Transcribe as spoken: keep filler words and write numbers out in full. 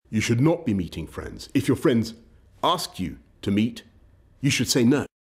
You should not be meeting friends. If your friends ask you to meet, you should say no.